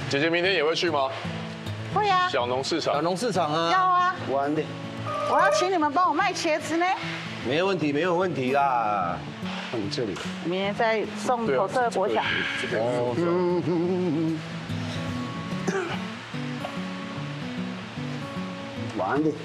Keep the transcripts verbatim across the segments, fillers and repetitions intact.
姐姐明天也会去吗？ 会啊， 小农市场。 小农市场啊。 要啊， 玩的， 我要请你们帮我卖茄子呢。 没有问题，没有问题啦。 放这里。 明天再送口色国小。 哦， 嗯嗯嗯嗯。玩的。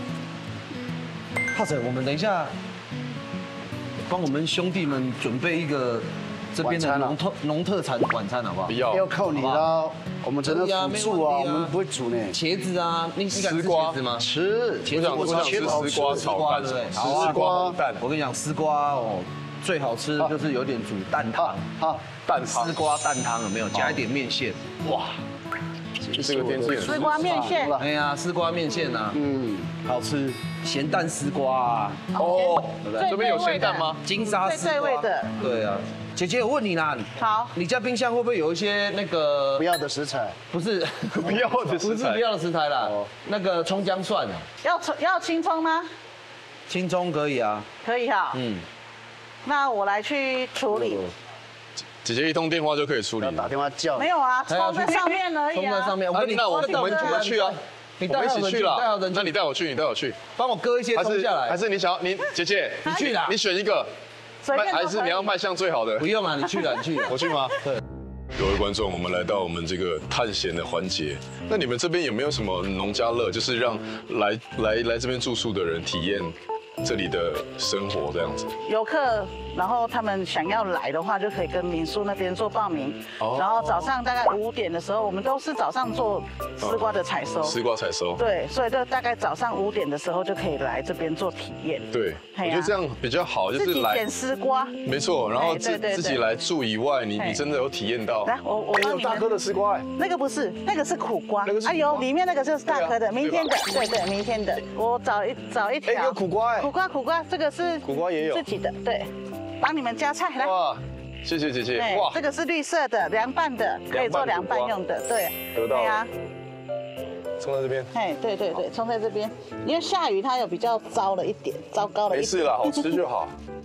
浩辰，我们等一下帮我们兄弟们准备一个这边的农特农特产晚餐，好不好？ 不要， 要靠你啦，我们只能辅助啊，我们不会煮呢。 茄子啊，你你敢吃丝瓜茄子吗？ 吃， 我想我想吃丝瓜炒蛋， 对不对？ 丝瓜蛋。 我跟你讲，丝瓜哦，最好吃的就是有点煮蛋汤， 好， 蛋汤丝瓜蛋汤有没有？加一点面线，哇！ 这个天气很丝瓜面线。 哎呀，丝瓜面线啊， 嗯， 好吃，咸蛋丝瓜啊， 哦， 对不对？ 这边有咸蛋吗？ 金沙丝最对味瓜， 的。 对啊。姐姐，我问你啦， 好， 你家冰箱会不会有一些那个不要的食材， 不是不要的食材不是不要的食材啦，那个葱姜蒜啊， 要葱要青葱吗？ 青葱可以啊， 可以哈。 嗯， 那我来去处理。 姐姐一通电话就可以处理要。打电话叫。 没有啊， 还要去葱在上面而已葱在啊。 上面，我跟你那我我我们我们去啊， 你我们一起去带好了。 人那你带我去，你带我去。 帮我割一些还是葱下来， 还是你想要你姐姐你去啦你选一个， 随便都可以还是你要卖相最好的不？用啊，你去了，你去了， 我去吗？ 对。 各位观众，我们来到我们这个探险的环节。那你们这边有没有什么农家乐，就是让来来来这边住宿的人体验这里的生活这样子？ 游客，然后他们想要来的话，就可以跟民宿那边做报名。 哦然后早上大概五点的时候，我们都是早上做丝瓜的采收。 丝瓜采收。 对，所以就大概早上五点的时候就可以来这边做体验。 对，我嘿啊觉得这样比较好，就是来自己捡丝瓜。 没错，然后自哎对对对自己来住以外，你嘿你真的有体验到。 来，我我哎帮你们。 有大颗的丝瓜哎， 那个不是，那个是苦瓜。 那个是苦瓜哎呦，里面那个就是大颗的， 对啊明天的，对对，明天的。我找一找一哎条。 有苦瓜哎苦瓜苦瓜，这个是苦瓜也有自己的，对。帮你们加菜来。 哇，谢谢姐姐对， 哇这，个是绿色的，凉拌的，可以做凉拌用的，对。 得到了对啊， 冲在这边。 哎，对对对，冲在这边，因为下雨它有比较糟了一点，糟糕了一点。 没事啦，好吃就好。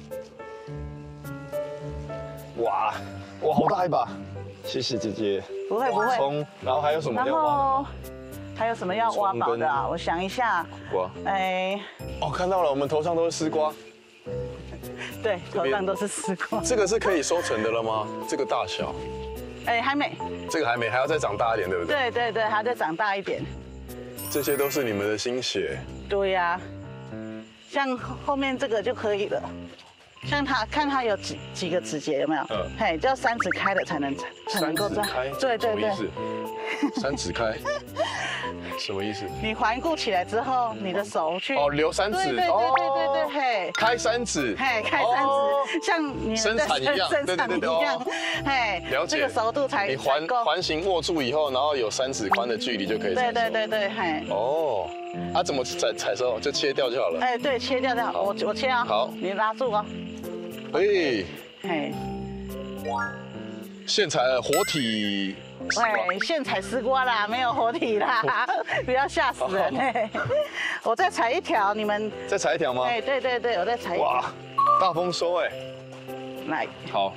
哇哇，好大一把，谢谢姐姐。 不会不会。 葱，然后还有什么然要挖的后吗？ 还有什么要挖宝的啊？我想一下， 瓜。 哎， 哦，看到了，我们头上都是丝瓜。 对，头上都是丝瓜。 这个是可以收成的了吗？这个大小， 哎，还没。 这个还没，还要再长大一点，对不对？ 对对对，还要再长大一点。 这些都是你们的心血。 对呀，像后面这个就可以了。像它，看它有几几个指节有没有？ 嗯嘿，就要三指开的才能才能够这样。 开， 对对对。 什么意思？三指开，什么意思？ 你环顾起来之后，你的手去哦，留三指。 对对对对对对，嘿， 开三指。 嘿，开三指，像你的生产一样生产对对对一样，嘿， 了解。 这个熟度才你环环形握住以后，然后有三指宽的距离就可以采收。 对对对对，嘿。 哦，啊，怎么采采收？就切掉就好了。 哎，对，切掉掉，我我切啊。 好你拉住哦。 哎， 嘿， 现采了活体。 喂，现采丝瓜啦，没有活体啦，不要吓死人哎！我再采一条，你们再采一条吗？ 哎，对对对，我再采一条。 哇，大丰收哎。 来， 好。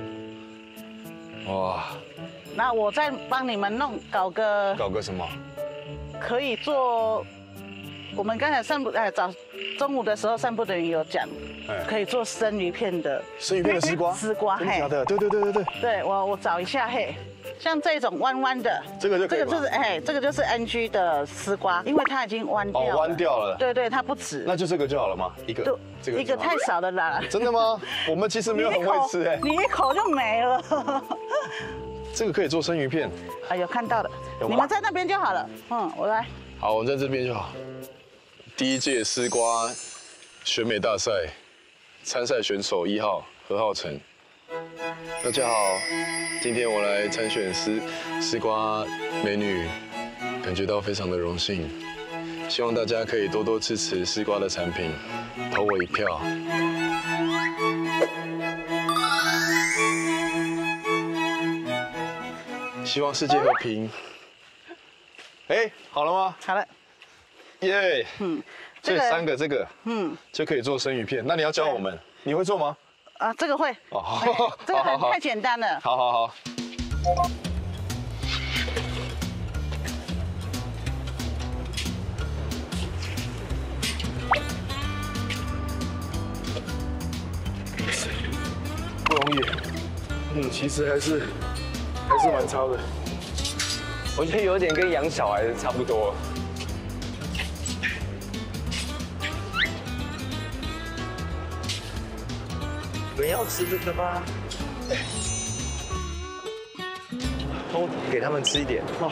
哇， 那我再帮你们弄搞个搞个什么？ 可以做。我们刚才散步哎，早中午的时候散步的人有讲，可以做生鱼片的。 生鱼片的丝瓜？ 丝瓜， 真的假的？对对对对对。 对我我找一下嘿。像这种弯弯的， 这个就可以这个就是哎，这个就是 N G 的丝瓜，因为它已经弯掉了。 哦，弯掉了。 对对，它不直。 那就这个就好了吗？一个。 这个一个太少了啦。 真的吗？我们其实没有很会吃哎。 你一口就没了。 这个可以做生鱼片。 哎，有看到的。你们在那边就好了。嗯，我来。 好，我们在这边就好。第一届丝瓜选美大赛参赛选手一号何浩成。大家好，今天我来参选丝丝瓜美女，感觉到非常的荣幸。希望大家可以多多支持丝瓜的产品，投我一票。希望世界和平。哎，好了吗？ 好了。 耶！嗯，这三个这个，嗯，就可以做生鱼片。那你要教我们，你会做吗？ 啊，这个会。 哦，好， 这个很太简单了。 好好好。 嗯，其实还是还是蛮超的。 我觉得有点跟养小孩差不多。你们要吃这个吗？多给他们吃一点。哦。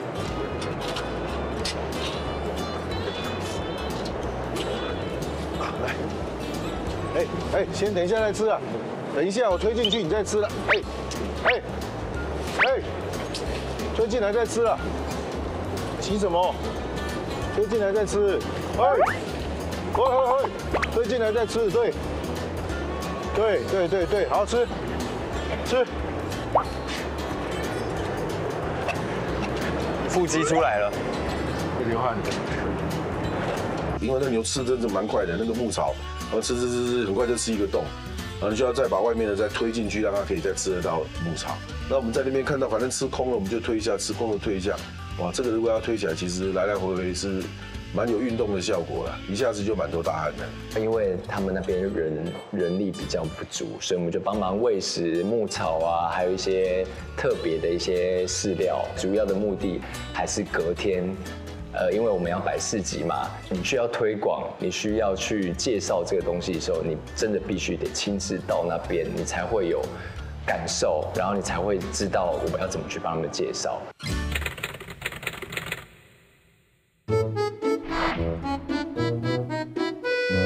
来，哎哎，先等一下再吃啊，等一下我推进去你再吃了。哎哎哎，推进来再吃了，急什么？推进来再吃。哎，喂喂喂，推进来再吃，对。对对对对，好吃，吃。 腹肌出来了， 会流汗。因为那牛吃真的蛮快的，那个牧草，然后吃吃吃吃，很快就吃一个洞，然后你就要再把外面的再推进去，让它可以再吃得到牧草。那我们在那边看到，反正吃空了我们就推一下，吃空了推一下。哇，这个如果要推起来，其实来来回回是蛮有运动的效果了，一下子就满头大汗了。 因为他们那边人人力比较不足，所以我们就帮忙喂食牧草啊，还有一些特别的一些饲料。主要的目的还是隔天，呃，因为我们要摆市集嘛，你需要推广，你需要去介绍这个东西的时候，你真的必须得亲自到那边，你才会有感受，然后你才会知道我们要怎么去帮他们介绍。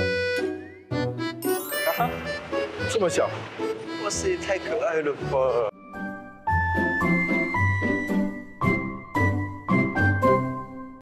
这么小， 哇塞，太可爱了吧！